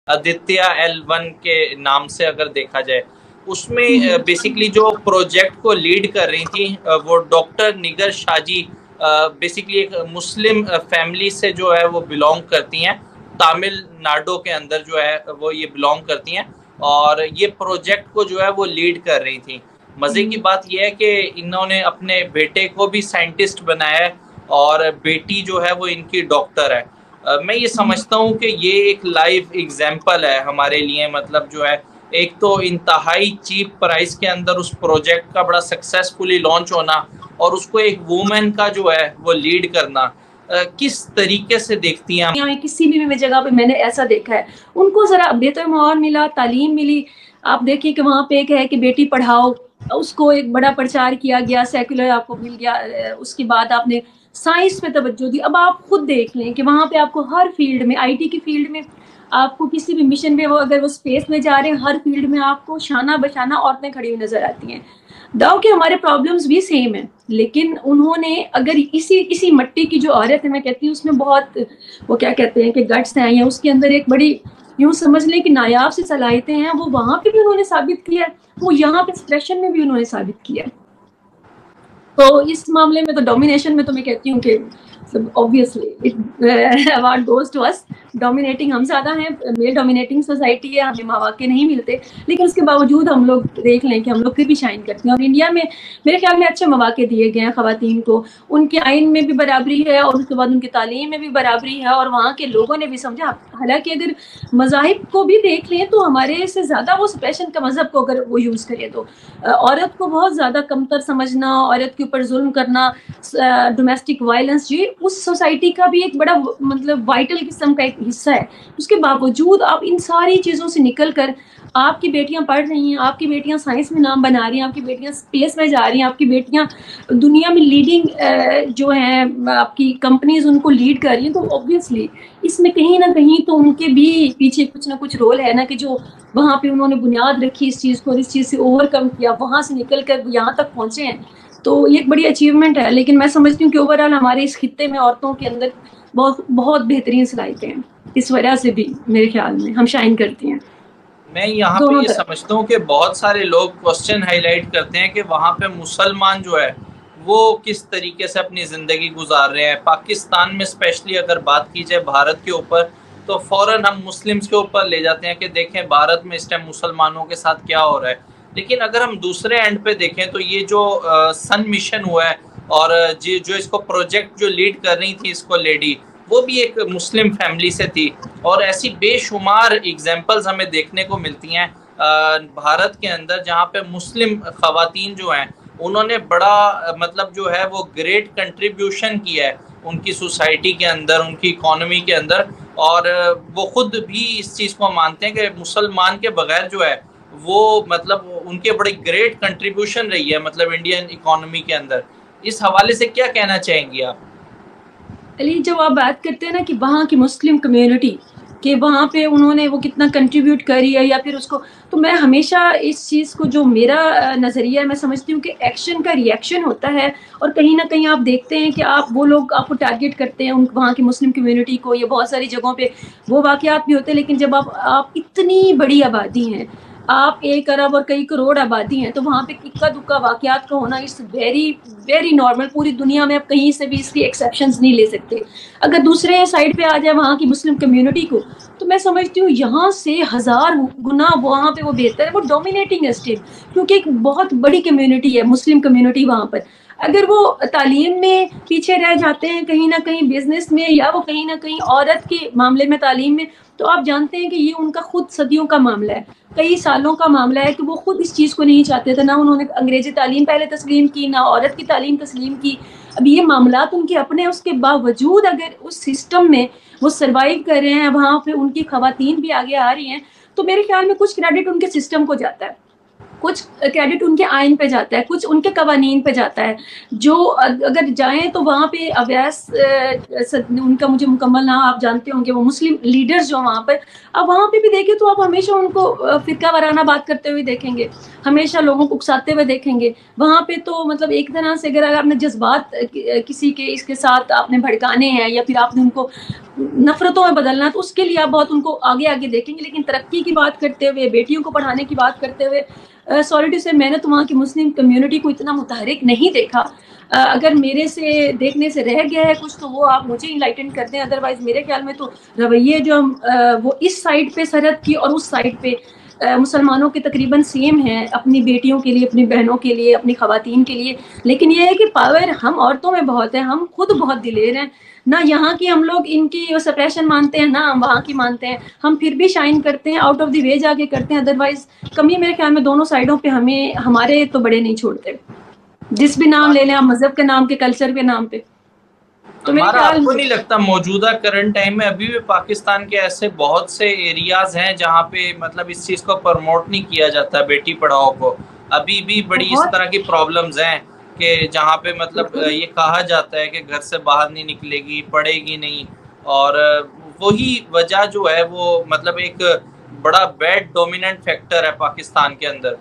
Aditya L1 کے نام سے اگر دیکھا جائے، اس میں بیسیکلی جو پروجیکٹ کو لیڈ کر رہی تھی وہ ڈاکٹر نگر شاہ جی، بیسیکلی ایک مسلم فیملی سے جو ہے وہ بلونگ کرتی ہیں، تامل ناڈو کے اندر جو ہے وہ یہ بلونگ کرتی ہیں، اور یہ پروجیکٹ کو جو ہے وہ لیڈ کر رہی تھی۔ مزے کی بات یہ ہے کہ انہوں نے اپنے بیٹے کو بھی سائنٹسٹ بنایا ہے، اور بیٹی جو ہے وہ ان کی ڈاکٹر ہے۔ میں یہ سمجھتا ہوں کہ یہ ایک لائیو ایگزامپل ہے ہمارے لیے، مطلب جو ہے ایک تو انتہائی چیپ پرائز کے اندر اس پروجیکٹ کا بڑا سکسیسفلی لانچ ہونا، اور اس کو ایک وومن کا جو ہے وہ لیڈ کرنا۔ کس طریقے سے دیکھتی ہیں یہاں کسی بھی جگہ پہ میں نے ایسا دیکھا ہے، ان کو ذرا بہتر ماحول ملا، تعلیم ملی۔ آپ دیکھیں کہ وہاں پہ ایک ہے کہ بیٹی پڑھاؤ، اس کو ایک بڑا پرچار کیا گیا، سیکولر آپ کو مل گیا، اس کے بعد آپ نے سائنس پہ توجہ دی۔ اب آپ خود دیکھ لیں کہ وہاں پہ آپ کو ہر فیلڈ میں، آئی ٹی کی فیلڈ میں، آپ کو کسی بھی مشن پہ اگر وہ اسپیس میں جا رہے ہیں، ہر فیلڈ میں آپ کو شانہ بشانہ عورتیں کھڑی ہوئی نظر آتی ہیں۔ داؤ کہ ہمارے پرابلمز بھی سیم ہیں، لیکن انہوں نے اگر اسی مٹی کی جو عورت ہے، میں کہتی ہوں اس میں بہت وہ کیا کہتے ہیں کہ گٹس ہیں، یا اس کے اندر ایک بڑی یوں سمجھ لیں کہ نایاب سی صلاحیتیں ہیں، وہ وہاں پہ بھی انہوں نے ثابت کیا ہے، وہ یہاں پہ ایکسپریشن میں بھی انہوں نے ثابت کیا ہے۔ تو اس معاملے میں تو ڈومینیشن میں تو میں کہتی ہوں کہ obviously award goes to us. Dominating ہم زیادہ ہیں، میل ڈومینیٹنگ سوسائٹی ہے، ہمیں مواقع نہیں ملتے، لیکن اس کے باوجود ہم لوگ دیکھ لیں کہ ہم لوگ پھر بھی شائن کرتے ہیں، اور انڈیا میں میرے خیال میں اچھے مواقع دیے گئے ہیں خواتین کو، ان کے آئین میں بھی برابری ہے، اور اس کے بعد ان کی تعلیم میں بھی برابری ہے، اور وہاں کے لوگوں نے بھی سمجھا۔ حالانکہ اگر مذاہب کو بھی دیکھ لیں تو ہمارے سے زیادہ وہ سپریشن کا مذہب کو اگر وہ یوز کرے تو عورت کو بہت زیادہ کمتر سمجھنا، عورت کے اوپر ظلم کرنا، ڈومیسٹک وائلنس، جی اس سوسائٹی کا بھی ایک بڑا مطلب وائٹل قسم کا ایک حصہ ہے۔ اس کے باوجود آپ ان ساری چیزوں سے نکل کر آپ کی بیٹیاں پڑھ رہی ہیں، آپ کی بیٹیاں سائنس میں نام بنا رہی ہیں، آپ کی بیٹیاں اسپیس میں جا رہی ہیں، آپ کی بیٹیاں دنیا میں لیڈنگ جو ہیں آپ کی کمپنیز ان کو لیڈ کر رہی ہیں، تو اوبویسلی اس میں کہیں نہ کہیں تو ان کے بھی پیچھے کچھ نہ کچھ رول ہے نا، کہ جو وہاں پہ انہوں نے بنیاد رکھی اس چیز کو، اور اس چیز سے اوور کم کیا، وہاں سے نکل کر یہاں تک پہنچے ہیں، تو یہ ایک بڑی اچیومنٹ ہے۔ لیکن میں سمجھتی ہوں کہ اوور آل ہمارے اس خطے میں عورتوں کے اندر بہت بہترین صلاحیتیں ہیں، اس وجہ سے بھی میرے خیال میں ہم شائن کرتی ہیں۔ میں یہاں پہ یہ سمجھتا ہوں کہ بہت سارے لوگ کوسچن ہائی لائٹ کرتے ہیں کہ وہاں پہ مسلمان جو ہے وہ کس طریقے سے اپنی زندگی گزار رہے ہیں۔ پاکستان میں اسپیشلی اگر بات کی جائے بھارت کے اوپر، تو فوراً ہم مسلمز کے اوپر لے جاتے ہیں کہ دیکھیں بھارت میں اس ٹائم مسلمانوں کے ساتھ کیا ہو رہا ہے۔ لیکن اگر ہم دوسرے اینڈ پہ دیکھیں تو یہ جو سن مشن ہوا ہے، اور جو اس کو پروجیکٹ جو لیڈ کر رہی تھی اس کو لیڈی، وہ بھی ایک مسلم فیملی سے تھی، اور ایسی بے شمار ایگزامپلز ہمیں دیکھنے کو ملتی ہیں بھارت کے اندر، جہاں پہ مسلم خواتین جو ہیں انہوں نے بڑا مطلب جو ہے وہ گریٹ کنٹریبیوشن کیا ہے ان کی سوسائٹی کے اندر، ان کی اکانومی کے اندر، اور وہ خود بھی اس چیز کو مانتے ہیں کہ مسلمان کے بغیر جو ہے وہ مطلب ان کے بڑی گریٹ کنٹریبیوشن رہی ہے مطلب انڈین اکانومی کے اندر۔ اس حوالے سے کیا کہنا چاہیں گی آپ؟ علی، جب آپ بات کرتے ہیں نا کہ وہاں کی مسلم کمیونٹی کہ وہاں پہ انہوں نے وہ کتنا کنٹریبیوٹ کری ہے یا پھر اس کو، تو میں ہمیشہ اس چیز کو، جو میرا نظریہ ہے، میں سمجھتی ہوں کہ ایکشن کا ری ایکشن ہوتا ہے، اور کہیں نہ کہیں آپ دیکھتے ہیں کہ آپ وہ لوگ آپ کو ٹارگیٹ کرتے ہیں وہاں کی مسلم کمیونٹی کو، یا بہت ساری جگہوں پہ وہ واقعات بھی ہوتے ہیں، لیکن جب آپ اتنی بڑی آبادی ہیں، آپ 1 ارب اور کئی کروڑ آبادی ہیں، تو وہاں پہ اکا دکا واقعات کا ہونا اس ویری ویری نارمل، پوری دنیا میں آپ کہیں سے بھی اس کی ایکسیپشنز نہیں لے سکتے۔ اگر دوسرے سائڈ پہ آ جائے وہاں کی مسلم کمیونٹی کو، تو میں سمجھتی ہوں یہاں سے 1000 گنا وہاں پہ وہ بہتر ہے، وہ ڈومینیٹنگ ہے اسٹل، کیونکہ ایک بہت بڑی کمیونٹی ہے مسلم کمیونٹی وہاں پر۔ اگر وہ تعلیم میں پیچھے رہ جاتے ہیں کہیں نہ کہیں بزنس میں، یا وہ کہیں نہ کہیں عورت کے معاملے میں تعلیم میں، تو آپ جانتے ہیں کہ یہ ان کا خود صدیوں کا معاملہ ہے، کئی سالوں کا معاملہ ہے کہ وہ خود اس چیز کو نہیں چاہتے تھے، نہ انہوں نے انگریزی تعلیم پہلے تسلیم کی، نہ عورت کی تعلیم تسلیم کی۔ اب یہ معاملات ان کے اپنے، اس کے باوجود اگر اس سسٹم میں وہ سروائیو کر رہے ہیں، وہاں پہ ان کی خواتین بھی آگے آ رہی ہیں، تو میرے خیال میں کچھ کریڈٹ ان کے سسٹم کو جاتا ہے، کچھ کریڈٹ ان کے آئین پہ جاتا ہے، کچھ ان کے قوانین پہ جاتا ہے، جو اگر جائیں تو وہاں پہ اویس ان کا مجھے مکمل نام آپ جانتے ہوں گے، وہ مسلم لیڈرز جو وہاں پر، اب وہاں پہ بھی دیکھیں تو آپ ہمیشہ ان کو فرقہ وارانہ بات کرتے ہوئے دیکھیں گے، ہمیشہ لوگوں کو اکساتے ہوئے دیکھیں گے وہاں پہ۔ تو مطلب ایک طرح سے اگر آپ نے جذبات کسی کے اس کے ساتھ آپ نے بھڑکانے ہیں، یا پھر آپ نے ان کو نفرتوں میں بدلنا, تو اس کے لیے آپ بہت ان کو آگے آگے دیکھیں گے. لیکن ترقی کی بات کرتے ہوئے, بیٹیوں کو پڑھانے کی بات کرتے ہوئے, سوری ٹو سے میں نے تو وہاں کی مسلم کمیونٹی کو اتنا متحرک نہیں دیکھا. اگر میرے سے دیکھنے سے رہ گیا ہے کچھ تو وہ آپ مجھے انلائٹن کر دیں. ادروائز میرے خیال میں تو رویے جو وہ اس سائڈ پہ سرحد کی اور اس سائڈ پہ مسلمانوں کے تقریباً سیم ہیں, اپنی بیٹیوں کے لیے, اپنی بہنوں کے لیے, اپنی خواتین کے لیے. لیکن یہ ہے کہ پاور ہم عورتوں میں بہت ہے, ہم خود بہت دلیر ہیں. نہ یہاں کی ہم لوگ ان کی سپریشن مانتے ہیں, نہ ہم وہاں کی مانتے ہیں. ہم پھر بھی شائن کرتے ہیں, آؤٹ آف دی وے جا کے کرتے ہیں. ادروائز کمی میرے خیال میں دونوں سائڈوں پہ ہمیں, ہمارے تو بڑے نہیں چھوڑتے, جس بھی نام لے لیں آپ, مذہب کے نام کے, کلچر کے نام پہ. تو میرے ہمارا, خیال آپ کو نہیں لگتا موجودہ کرنٹ ٹائم میں ابھی بھی پاکستان کے ایسے بہت سے ایریاز ہیں جہاں پہ مطلب اس چیز کو پروموٹ نہیں کیا جاتا بیٹی پڑھاؤ کو؟ ابھی بھی بڑی اس طرح کی پرابلمز ہیں کہ جہاں پہ مطلب یہ کہا جاتا ہے کہ گھر سے باہر نہیں نکلے گی, پڑھے گی نہیں, اور وہی وجہ جو ہے وہ مطلب ایک بڑا بیڈ ڈومیننٹ فیکٹر ہے پاکستان کے اندر.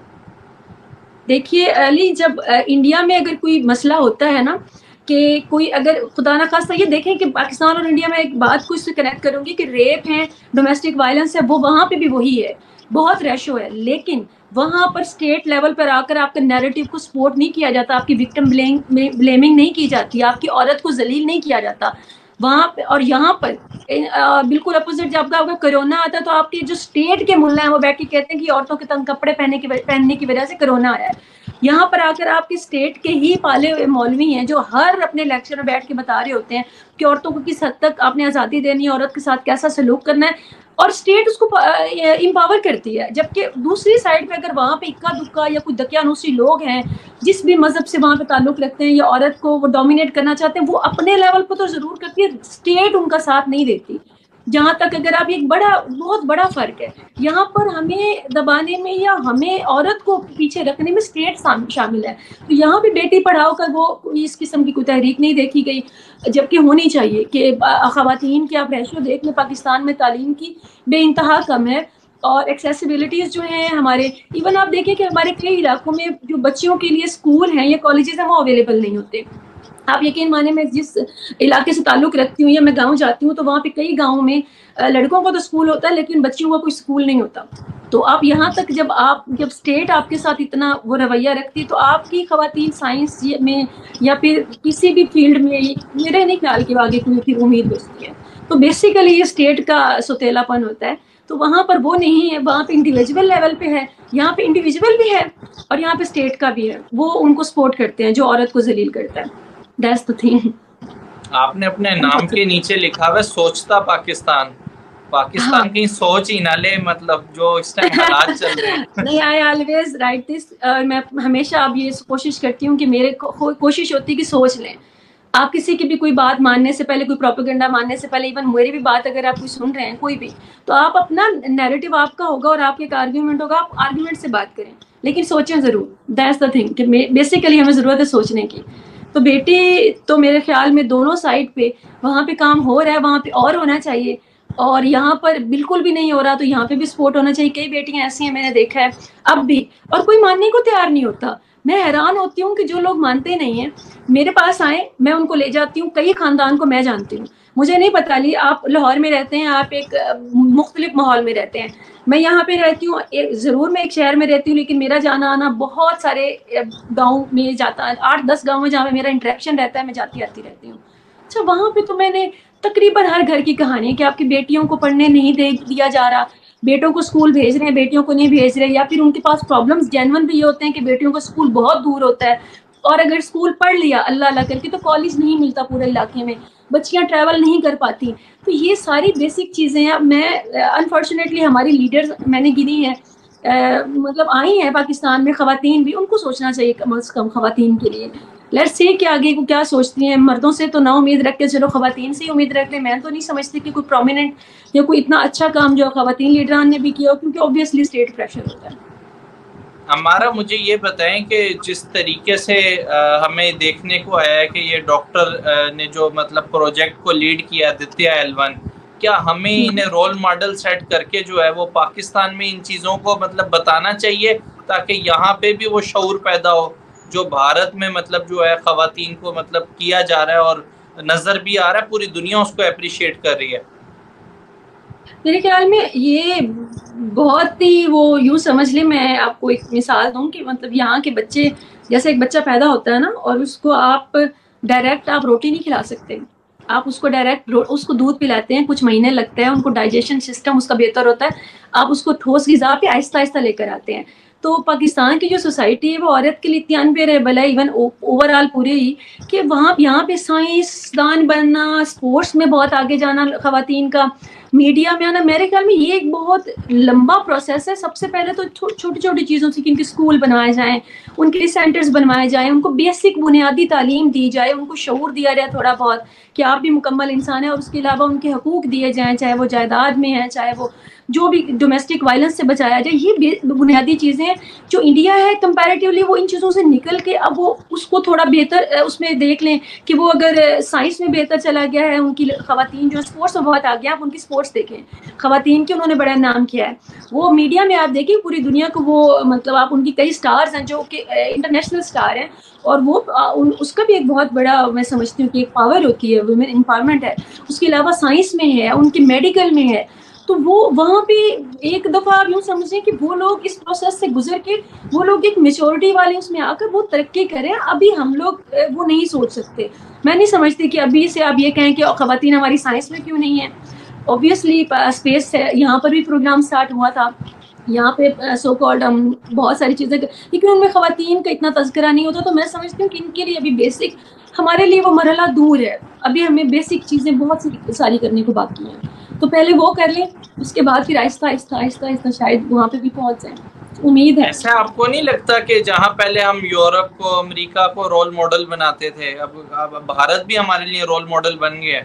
دیکھیے علی, جب انڈیا میں اگر کوئی مسئلہ ہوتا ہے نا, کہ کوئی اگر خدا نخواستہ, یہ دیکھیں کہ پاکستان اور انڈیا میں ایک بات کو اس سے کنیکٹ کروں گی کہ ریپ ہے, ڈومیسٹک وائلنس ہے, وہ وہاں پہ بھی وہی ہے, بہت ریشو ہے. لیکن وہاں پر اسٹیٹ لیول پر آ کر آپ کے نیریٹو کو سپورٹ نہیں کیا جاتا, آپ کی وکٹم بلیمنگ نہیں کی جاتی, آپ کی عورت کو ذلیل نہیں کیا جاتا وہاں پہ. اور یہاں پر بالکل اپوزٹ, جب کا کرونا آتا ہے تو آپ کے جو اسٹیٹ کے ملا ہیں وہ بیٹھ کے کہتے ہیں کہ عورتوں کے تنگ کپڑے پہننے کی وجہ سے کرونا آیا ہے. یہاں پر آ کر آپ کے اسٹیٹ کے ہی پالے ہوئے مولوی ہیں جو ہر اپنے لیکچر میں بیٹھ کے بتا رہے ہوتے ہیں کہ عورتوں کو کس حد تک آپ نے آزادی دینی ہے, عورت کے ساتھ کیسا سلوک کرنا ہے, اور اسٹیٹ اس کو امپاور کرتی ہے. جبکہ دوسری سائڈ پہ اگر وہاں پہ اکا دکا یا کوئی دقیانوسی لوگ ہیں جس بھی مذہب سے وہاں پہ تعلق رکھتے ہیں یا عورت کو وہ ڈومینیٹ کرنا چاہتے ہیں, وہ اپنے لیول پہ تو ضرور کرتی ہے, اسٹیٹ ان کا ساتھ نہیں دیتی. جہاں تک اگر آپ, ایک بہت بڑا فرق ہے یہاں پر, ہمیں دبانے میں یا ہمیں عورت کو پیچھے رکھنے میں اسٹیٹ شامل ہے. تو یہاں پہ بیٹی پڑھاؤ کا وہ اس قسم کی کوئی تحریک نہیں دیکھی گئی, جبکہ ہونی چاہیے. کہ خواتین کی آپ ریشو دیکھ لیں, پاکستان میں تعلیم کی بے انتہا کم ہے, اور ایکسیسیبلٹیز جو ہیں ہمارے, ایون آپ دیکھیں کہ ہمارے کئی علاقوں میں جو بچیوں کے لیے اسکول ہیں یا کالجز ہیں وہ اویلیبل نہیں ہوتے. آپ یقین مانیں, میں جس علاقے سے تعلق رکھتی ہوں یا میں گاؤں جاتی ہوں تو وہاں پہ کئی گاؤں میں لڑکوں کو تو اسکول ہوتا ہے لیکن بچیوں کا کوئی اسکول نہیں ہوتا. تو آپ یہاں تک جب اسٹیٹ آپ کے ساتھ اتنا وہ رویہ رکھتی, تو آپ کی خواتین سائنس میں یا پھر کسی بھی فیلڈ میں میرے نہیں خیال کہ آگے کوئی پھر امید بچتی ہے. تو بیسیکلی یہ اسٹیٹ کا سوتیلا پن ہوتا ہے. تو وہاں پر وہ نہیں ہے, وہاں پہ انڈیویجول لیول پہ ہے, یہاں پہ انڈیویجول بھی ہے اور یہاں پہ اسٹیٹ کا بھی ہے, وہ ان کو سپورٹ کرتے ہیں جو عورت کو ذلیل کرتا ہے. That's the thing. آپ نے اپنے نام کے نیچے لکھا ہوا ہے سوچتا پاکستان. پاکستان کی سوچ ہی نہ لے, مطلب جو اس ٹائم حالات چل رہے ہیں. نہیں, I always write this. میں ہمیشہ اب یہ کوشش کرتی ہوں کہ میرے کوشش ہوتی ہے کہ سوچ لیں. آپ کسی کی بھی کوئی بات ماننے سے پہلے, کوئی پروپیگنڈا ماننے سے پہلے, ایون میری بھی بات اگر آپ کوئی سن رہے ہیں کوئی بھی, تو آپ اپنا نیریٹو آپ کا ہوگا اور آپ کے ایک آرگیومنٹ ہوگا, آپ آرگیومنٹ سے بات کریں لیکن سوچیں ضرور. دیٹس دا تھنگ کہ بیسیکلی ہمیں ضرورت ہے سوچنے کی. تو بیٹی تو میرے خیال میں دونوں سائڈ پہ وہاں پہ کام ہو رہا ہے, وہاں پہ اور ہونا چاہیے, اور یہاں پر بالکل بھی نہیں ہو رہا تو یہاں پہ بھی سپورٹ ہونا چاہیے. کئی بیٹیاں ایسی ہیں میں نے دیکھا ہے اب بھی, اور کوئی ماننے کو تیار نہیں ہوتا. میں حیران ہوتی ہوں کہ جو لوگ مانتے نہیں ہیں میرے پاس آئیں, میں ان کو لے جاتی ہوں. کئی خاندان کو میں جانتی ہوں, مجھے نہیں پتا لی آپ لاہور میں رہتے ہیں, آپ ایک مختلف ماحول میں رہتے ہیں, میں یہاں پہ رہتی ہوں, ضرور میں ایک شہر میں رہتی ہوں لیکن میرا جانا آنا بہت سارے گاؤں میں جاتا ہے, 8-10 گاؤں میں جہاں پہ میرا انٹریکشن رہتا ہے, میں جاتی آتی رہتی ہوں. اچھا, وہاں پہ تو میں نے تقریباً ہر گھر کی کہانی ہے کہ آپ کی بیٹیوں کو پڑھنے نہیں دیا جا رہا, بیٹوں کو اسکول بھیج رہے ہیں, بیٹیوں کو نہیں بھیج رہے, یا پھر ان کے پاس پرابلمس جینون بھی یہ ہوتے ہیں کہ بیٹیوں کا اسکول بہت دور ہوتا ہے, اور اگر اسکول پڑھ لیا اللہ اللہ کر کے تو کالج نہیں ملتا پورے علاقے میں, بچیاں ٹریول نہیں کر پاتی. تو یہ ساری بیسک چیزیں ہیں. میں انفارچونیٹلی ہماری لیڈرز میں نے گنی ہیں, مطلب آئی ہیں پاکستان میں خواتین بھی, ان کو سوچنا چاہیے کم از کم خواتین کے لیے. لیٹس سی کہ آگے کو کیا سوچتی ہیں. مردوں سے تو نہ امید رکھ کے چلو خواتین سے ہی امید رکھ لیں. میں تو نہیں سمجھتی کہ کوئی پرومیننٹ یا کوئی اتنا اچھا کام جو خواتین لیڈران نے بھی کیا ہو, کیونکہ اوبویسلی اسٹیٹ پریشر ہوتا ہے. ہمارا مجھے یہ بتائیں کہ جس طریقے سے ہمیں دیکھنے کو آیا ہے کہ یہ ڈاکٹر نے جو مطلب پروجیکٹ کو لیڈ کیا آدتیہ L1, کیا ہمیں انہیں رول ماڈل سیٹ کر کے جو ہے وہ پاکستان میں ان چیزوں کو مطلب بتانا چاہیے تاکہ یہاں پہ بھی وہ شعور پیدا ہو جو بھارت میں مطلب جو ہے خواتین کو مطلب کیا جا رہا ہے, اور نظر بھی آ رہا ہے, پوری دنیا اس کو اپریشیٹ کر رہی ہے. میرے خیال میں یہ بہت ہی وہ یوں سمجھ لیں, میں آپ کو ایک مثال دوں کہ مطلب یہاں کے بچے, جیسے ایک بچہ پیدا ہوتا ہے نا, اور اس کو آپ ڈائریکٹ آپ روٹی نہیں کھلا سکتے, آپ اس کو ڈائریکٹ اس کو دودھ پلاتے ہیں, کچھ مہینے لگتے ہیں, ان کو ڈائجیشن سسٹم اس کا بہتر ہوتا ہے, آپ اس کو ٹھوس غذا پہ آہستہ آہستہ لے کر آتے ہیں. تو پاکستان کی جو سوسائٹی ہے وہ عورت کے لیے اتنی انفیئر ہے, ایون اوور آل پورے ہی, کہ وہاں یہاں پہ سائنسدان بننا, اسپورٹس میں بہت آگے جانا خواتین کا, میڈیا میں آنا, میرے خیال میں یہ ایک بہت لمبا پروسیس ہے. سب سے پہلے تو چھوٹی چھوٹی چیزوں سے, کہ ان کے اسکول بنوائے جائیں, ان کے لیے سینٹرز بنوائے جائیں, ان کو بیسک بنیادی تعلیم دی جائے, ان کو شعور دیا جائے تھوڑا بہت کہ آپ بھی مکمل انسان ہیں, اور اس کے علاوہ ان کے حقوق دیے جائیں, چاہے وہ جائیداد میں ہیں, چاہے وہ جو بھی ڈومیسٹک وائلنس سے بچایا جائے. یہ بنیادی چیزیں ہیں. جو انڈیا ہے کمپیریٹیولی وہ ان چیزوں سے نکل کے اب وہ اس کو تھوڑا بہتر اس میں دیکھ لیں کہ وہ اگر سائنس میں بہتر چلا گیا ہے, ان کی خواتین جو اسپورٹس میں بہت آگے, آپ ان کی اسپورٹس دیکھیں, خواتین کے انہوں نے بڑا نام کیا ہے. وہ میڈیا میں آپ دیکھیں پوری دنیا کو, وہ مطلب آپ ان کی کئی اسٹارز ہیں جو کہ انٹرنیشنل اسٹار ہیں, اور وہ اس کا بھی ایک بہت بڑا میں سمجھتی ہوں کہ ایک پاور ہوتی ہے, ویمن امپاورمنٹ ہے. اس کے علاوہ سائنس میں ہے, ان کے میڈیکل میں ہے. تو وہ وہاں پہ ایک دفعہ آپ یوں سمجھیں کہ وہ لوگ اس پروسیس سے گزر کے وہ لوگ ایک میچورٹی والے اس میں آ کر وہ ترقی کریں. ابھی ہم لوگ وہ نہیں سوچ سکتے. میں نہیں سمجھتی کہ ابھی سے آپ یہ کہیں کہ خواتین ہماری سائنس میں کیوں نہیں ہیں. اوبیسلی اسپیس ہے, یہاں پر بھی پروگرام سٹارٹ ہوا تھا, یہاں پہ سو کالڈ بہت ساری چیزیں, لیکن ان میں خواتین کا اتنا تذکرہ نہیں ہوتا. تو میں سمجھتی ہوں کہ ان کے لیے ابھی بیسک, ہمارے لیے وہ مرحلہ دور ہے, ابھی ہمیں بیسک چیزیں بہت ساری کرنے کو باقی ہیں. تو پہلے وہ کر لیں, اس کے بعد پھر آہستہ آہستہ آہستہ آہستہ شاید وہاں پہ بھی پہنچ جائیں, امید ہے. ایسا آپ کو نہیں لگتا کہ جہاں پہلے ہم یورپ کو, امریکہ کو رول ماڈل بناتے تھے, اب بھارت بھی ہمارے لیے رول ماڈل بن گیا ہے؟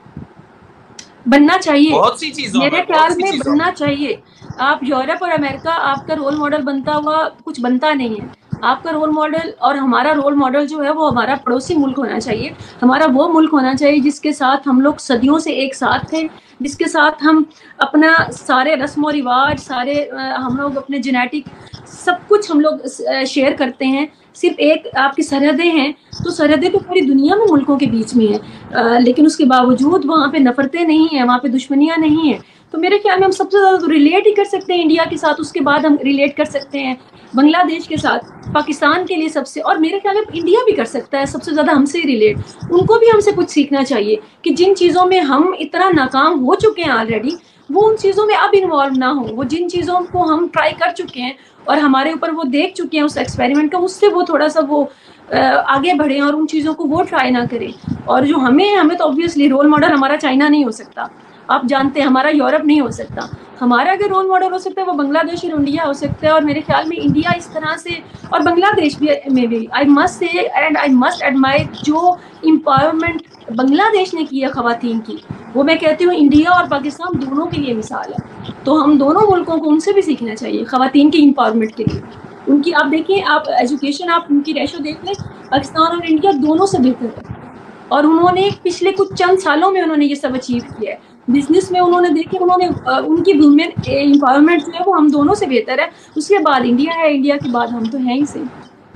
بننا چاہیے, بہت سی چیزوں میرے خیال میں بننا چاہیے. آپ یورپ اور امریکہ آپ کا رول ماڈل بنتا ہوا کچھ بنتا نہیں ہے. آپ کا رول ماڈل اور ہمارا رول ماڈل جو ہے وہ ہمارا پڑوسی ملک ہونا چاہیے. ہمارا وہ ملک ہونا چاہیے جس کے ساتھ ہم لوگ صدیوں سے ایک ساتھ تھے, جس کے ساتھ ہم اپنا سارے رسم و رواج, سارے ہم لوگ اپنے جینیٹک سب کچھ ہم لوگ شیئر کرتے ہیں. صرف ایک آپ کی سرحدیں ہیں, تو سرحدیں تو پوری دنیا میں ملکوں کے بیچ میں ہیں, لیکن اس کے باوجود وہاں پہ نفرتیں نہیں ہیں, وہاں پہ دشمنیاں نہیں ہیں. تو میرے خیال میں ہم سب سے زیادہ ریلیٹ ہی کر سکتے ہیں انڈیا کے ساتھ, اس کے بعد ہم ریلیٹ کر سکتے ہیں بنگلہ دیش کے ساتھ, پاکستان کے لیے سب سے, اور میرے خیال میں انڈیا بھی کر سکتا ہے سب سے زیادہ ہم سے ریلیٹ. ان کو بھی ہم سے کچھ سیکھنا چاہیے کہ جن چیزوں میں ہم اتنا ناکام ہو چکے ہیں آلریڈی, وہ ان چیزوں میں اب انوالو نہ ہو. وہ جن چیزوں کو ہم ٹرائی کر چکے ہیں اور ہمارے اوپر وہ دیکھ چکے ہیں اس ایکسپیریمنٹ کا, اس سے وہ تھوڑا سا وہ آگے بڑھیں اور ان چیزوں کو وہ ٹرائی نہ کریں. اور جو ہمیں تو obviously رول ماڈل ہمارا چائنا نہیں ہو سکتا, آپ جانتے ہیں, ہمارا یورپ نہیں ہو سکتا. ہمارا اگر رول ماڈل ہو سکتا ہے وہ بنگلہ دیش اور انڈیا ہو سکتا ہے. اور میرے خیال میں انڈیا اس طرح سے, اور بنگلہ دیش میں بھی I must say and I must admire جو امپاورمنٹ بنگلہ دیش نے کی ہے خواتین کی, وہ میں کہتی ہوں انڈیا اور پاکستان دونوں کے لیے مثال ہے. تو ہم دونوں ملکوں کو ان سے بھی سیکھنا چاہیے خواتین کی امپاورمنٹ کے لیے. ان کی آپ دیکھیں, آپ ایجوکیشن, آپ ان کی ریشو دیکھ لیں, پاکستان اور انڈیا دونوں سے بہتر ہے. اور انہوں نے پچھلے کچھ چند سالوں میں انہوں نے یہ سب اچیو کیا ہے. بزنس میں انہوں نے دیکھے, انہوں نے ان کی ویمن امپاورمنٹ جو ہے وہ ہم دونوں سے بہتر ہے. اس کے بعد انڈیا ہے, انڈیا کے بعد ہم تو ہیں ہی سے.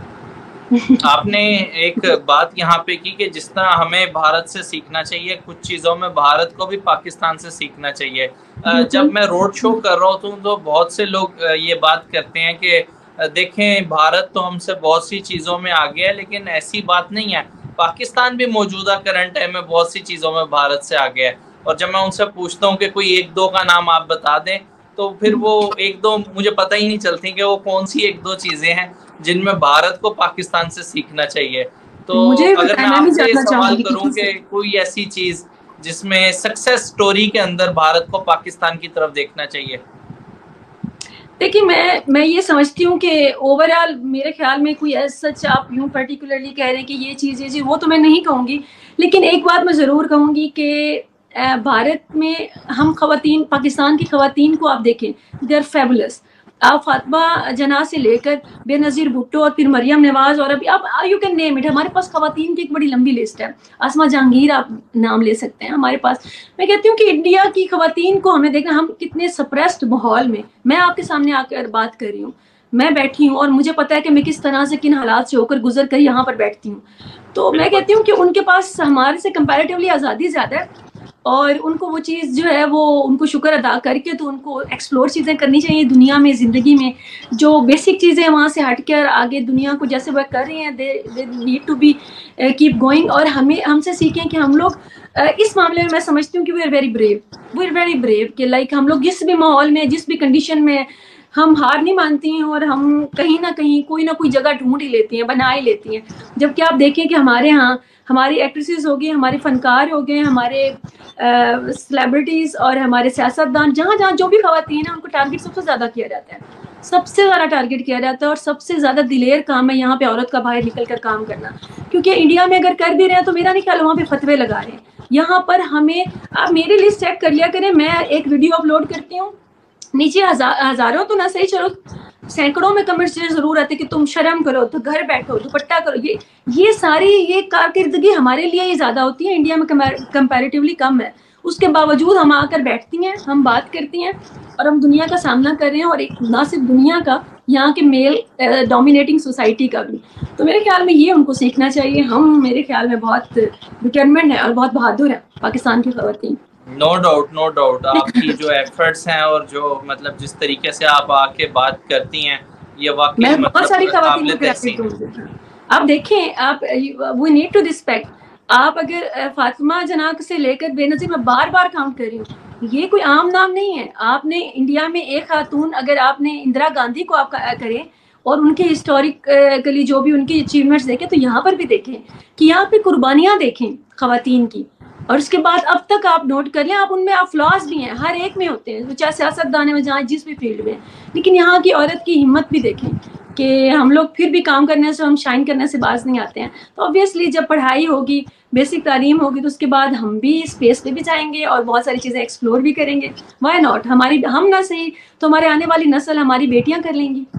آپ نے ایک بات یہاں پہ کی کہ جس طرح ہمیں بھارت سے سیکھنا چاہیے, کچھ چیزوں میں بھارت کو بھی پاکستان سے سیکھنا چاہیے. جب میں روڈ شو کر رہا ہوں تو بہت سے لوگ یہ بات کرتے ہیں کہ دیکھیں بھارت تو ہم سے بہت سی چیزوں میں آگے ہے, لیکن ایسی بات نہیں ہے. پاکستان بھی موجودہ کرنٹ ٹائم میں بہت سی چیزوں میں بھارت سے آگے ہے. اور جب میں ان سے پوچھتا ہوں کہ کوئی ایک دو کا نام آپ بتا دیں, تو پھر وہ ایک دو مجھے پتہ ہی نہیں چلتی کہ وہ کون سی ایک دو چیزیں ہیں جن میں بھارت کو پاکستان سے سیکھنا چاہیے. تو اگر میں آپ سے سوال کروں کہ کوئی ایسی چیز جس میں سکسیس سٹوری کے اندر بھارت کو پاکستان کی طرف دیکھنا چاہیے. دیکھیے میں یہ سمجھتی ہوں کہ اوور آل میرے خیال میں کوئی سچ آپ یوں پرٹیکولرلی کہہ رہے ہیں کہ یہ چیز وہ تو میں نہیں کہوں گی. لیکن ایک بات میں ضرور کہوں گی کہ بھارت میں ہم خواتین, پاکستان کی خواتین کو آپ دیکھیں, دے آر فیبولس. آپ فاطمہ جناح سے لے کر بے نظیر بھٹو اور پھر مریم نواز, اور ابھی آپ یو کین نیم اٹ, ہمارے پاس خواتین کی ایک بڑی لمبی لسٹ ہے. آسما جہانگیر آپ نام لے سکتے ہیں ہمارے پاس. میں کہتی ہوں کہ انڈیا کی خواتین کو ہمیں دیکھنا, ہم کتنے سپریسڈ ماحول میں, میں آپ کے سامنے آ کر بات کر رہی ہوں, میں بیٹھی ہوں اور مجھے پتا ہے کہ میں کس طرح سے کن حالات سے ہو کر گزر کر یہاں پر بیٹھتی ہوں. تو میں کہتی ہوں کہ ان کے پاس ہمارے سے کمپیریٹیولی آزادی زیادہ ہے, اور ان کو وہ چیز جو ہے وہ ان کو شکر ادا کر کے تو ان کو ایکسپلور چیزیں کرنی چاہیے دنیا میں, زندگی میں جو بیسک چیزیں وہاں سے ہٹ کر آگے دنیا کو جیسے وہ کر رہی ہیں, they need to be keep going. اور ہم سے سیکھیں کہ ہم لوگ اس معاملے میں میں سمجھتی ہوں کہ وی آر ویری بریو کہ لائک ہم لوگ جس بھی ماحول میں, جس بھی کنڈیشن میں, ہم ہار نہیں مانتی ہیں اور ہم کہیں نہ کہیں کوئی نہ کوئی جگہ ڈھونڈ ہی لیتی ہیں, بنا ہی لیتی ہیں. جبکہ آپ دیکھیں کہ ہمارے ہاں ہماری ایکٹریسز ہو گئی, ہمارے فنکار ہو گئے, ہمارے سیلیبریٹیز اور ہمارے سیاستدان, جہاں جہاں جو بھی خواتین ہیں ان کو ٹارگیٹ سب سے زیادہ کیا جاتا ہے, سب سے زیادہ ٹارگیٹ کیا جاتا ہے. اور سب سے زیادہ دلیر کام ہے یہاں پہ عورت کا باہر نکل کر کام کرنا, کیونکہ انڈیا میں اگر کر بھی رہے ہیں تو میرا نہیں خیال وہاں پہ فتوے لگا رہے ہیں. یہاں پر ہمیں, آپ میری لسٹ چیک کر لیا کریں, میں ایک ویڈیو اپلوڈ کرتی ہوں, نیچے ہزاروں تو نہ صحیح چلو سینکڑوں میں کمنٹس ضرور آتے کہ تم شرم کرو, تو گھر بیٹھو, دوپٹہ کرو. یہ ساری یہ کارکردگی ہمارے لیے ہی زیادہ ہوتی ہے, انڈیا میں کمپیریٹیولی کم ہے. اس کے باوجود ہم آ کر بیٹھتی ہیں, ہم بات کرتی ہیں, اور ہم دنیا کا سامنا کر رہے ہیں, اور ایک نہ صرف دنیا کا, یہاں کے میل ڈومینیٹنگ سوسائٹی کا بھی. تو میرے خیال میں یہ ان کو سیکھنا چاہیے. ہم میرے خیال میں بہت ڈٹرمنڈ ہیں اور بہت بہادر ہیں پاکستان کی خواتین. نو ڈاؤٹ آپ کی جو ایفرٹس ہیں اور جو مطلب جس طریقے سے آپ آ کے بات کرتی ہیں, یہ واقعی میں بہت ساری مطلب خواتین قابل کو تحسین. آپ دیکھیں, آپ وی نیڈ ٹو رسپیکٹ. آپ اگر فاطمہ جناح سے لے کر بے نظیر, میں بار بار کاؤنٹ کر رہی ہوں, یہ کوئی عام نام نہیں ہے. آپ نے انڈیا میں ایک خاتون, اگر آپ نے اندرا گاندھی کو آپ کریں اور ان کے ہسٹوریکلی جو بھی ان کی اچیومنٹس دیکھیں, تو یہاں پر بھی دیکھیں کہ یہاں پہ قربانیاں دیکھیں خواتین کی. اور اس کے بعد اب تک آپ نوٹ کر لیں, آپ ان میں فلاز بھی ہیں, ہر ایک میں ہوتے ہیں, چاہے سیاست دان میں جہاں جس بھی فیلڈ میں, لیکن یہاں کی عورت کی ہمت بھی دیکھیں کہ ہم لوگ پھر بھی کام کرنے سے, ہم شائن کرنے سے باز نہیں آتے ہیں. تو obviously جب پڑھائی ہوگی, بیسک تعلیم ہوگی, تو اس کے بعد ہم بھی اسپیس پہ بھی جائیں گے اور بہت ساری چیزیں ایکسپلور بھی کریں گے. وائی ناٹ, ہم نہ صحیح تو ہمارے آنے والی نسل, ہماری بیٹیاں کر لیں گی.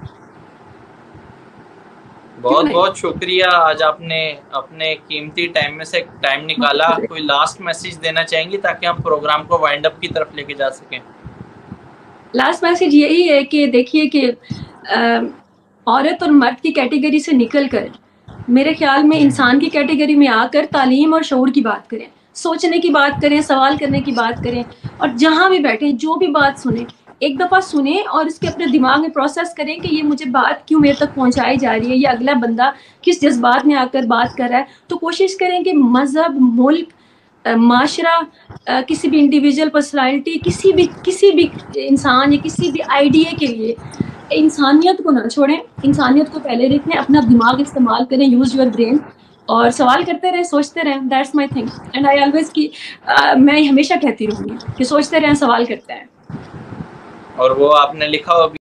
بہت بہت شکریہ, آج آپ نے اپنے قیمتی ٹائم میں سے ٹائم نکالا. کوئی لاسٹ میسج دینا چاہیں گی تاکہ ہم پروگرام کو وائنڈ اپ کی طرف لے کے جا سکیں؟ لاسٹ میسج یہی ہے کہ دیکھیے کہ عورت اور مرد کی کیٹیگری سے نکل کر میرے خیال میں انسان کی کیٹیگری میں آ کر تعلیم اور شعور کی بات کریں, سوچنے کی بات کریں, سوال کرنے کی بات کریں, اور جہاں بھی بیٹھیں جو بھی بات سنیں ایک دفعہ سنیں اور اس کے اپنے دماغ میں پروسیس کریں کہ یہ مجھے بات کیوں میرے تک پہنچائی جا رہی ہے, یہ اگلا بندہ کس جذبات میں آ کر بات کر رہا ہے. تو کوشش کریں کہ مذہب, ملک, معاشرہ, کسی بھی انڈیویجول پرسنالٹی, کسی بھی انسان یا کسی بھی آئیڈیا کے لیے انسانیت کو نہ چھوڑیں, انسانیت کو پہلے رکھیں, اپنا دماغ استعمال کریں, یوز یور برین, اور سوال کرتے رہیں, سوچتے رہیں. That's my thing. And I always کی میں ہمیشہ کہتی رہوں گی کہ سوچتے رہیں, سوال کرتے ہیں. اور وہ آپ نے لکھا ہوا